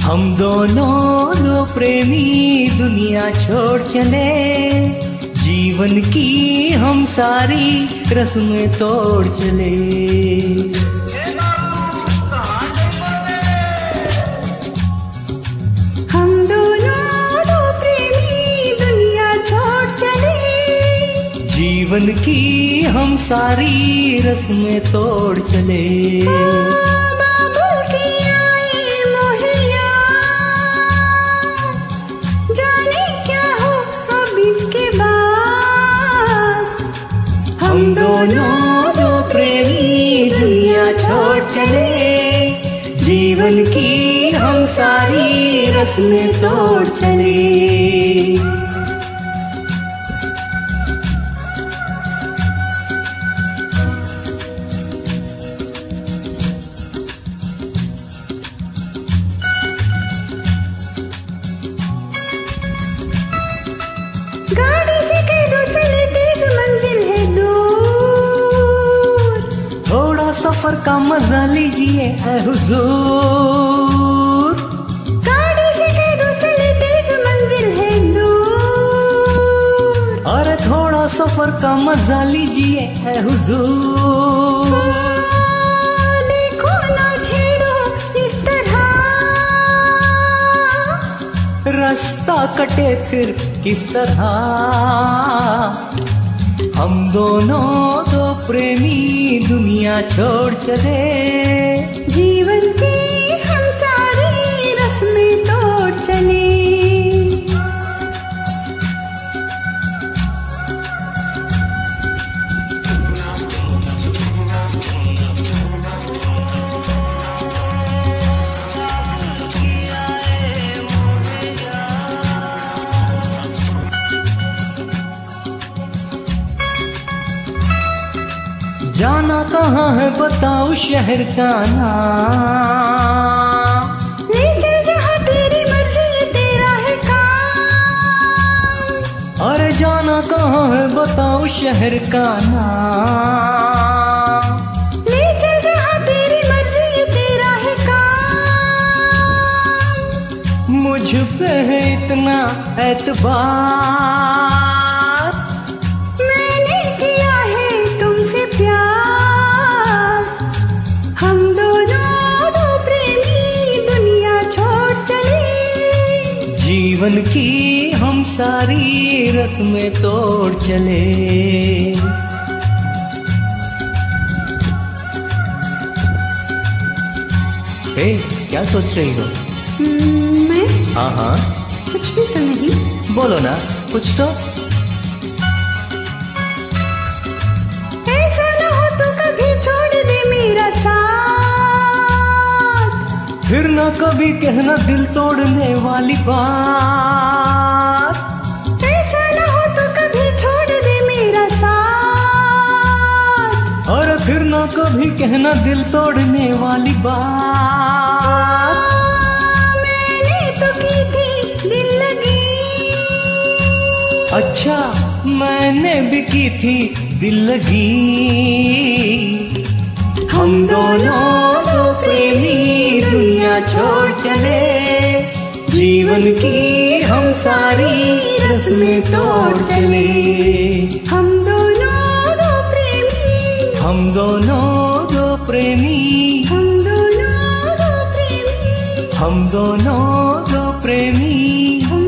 हम दोनों दो प्रेमी दुनिया छोड़ चले, जीवन की हम सारी रस्में तोड़ चले। हम दोनों दो प्रेमी दुनिया छोड़ चले, जीवन की हम सारी रस्में तोड़ चले। हम दोनों दो प्रेमी दुनिया छोड़ चले, जीवन की हम सारी रस्में तोड़ चले। गाड़ी से कह दो चले, तेज मंजिल है दूर, थोड़ा सफर का मजा लीजिए ऐ हुजूर। गाड़ी से कह दो चले, तेज मंजिल है दूर, अरे थोड़ा सफर का मजा लीजिए ऐ हुजूर। देखो ना छेड़ो इस तरह, रास्ता कटे फिर किस तरह। हम दोनों दो प्रेमी दुनिया छोड़ चले, जीवन की हम सारी रस्में तोड़ चले। जाना कहाँ है बताओ शहर का नाम, ले चल जहाँ तेरी मर्जी तेरा है काम। अरे जाना कहाँ है बताओ शहर का नाम, ले चल जहाँ तेरी मर्जी तेरा है काम। मुझ पे है इतना एतबार, मैंने किया है तुमसे प्यार। हम दोनों दो प्रेमी दुनिया छोड़ चले, जीवन की हम सारी रस्में तोड़ चले। हे, क्या सोच रही हो? मैं हाँ हाँ कुछ भी तो नहीं। बोलो ना कुछ तो। ऐसा ना हो तो कभी छोड़ दे मेरा साथ, फिर ना कभी कहना दिल तोड़ने वाली बात। ऐसा ना हो तो कभी छोड़ दे मेरा साथ, और फिर ना कभी कहना दिल तोड़ने वाली बात। मैंने तो की थी दिल लगी, अच्छा मैंने भी की थी दिल लगी। हम दोनों दो प्रेमी दुनिया छोड़ चले, जीवन की हम सारी रस्में तोड़ चले। हम दोनों दो प्रेमी, हम दोनों दो प्रेमी, हम दोनों दो प्रेमी, हम दोनों दो प्रेमी, हम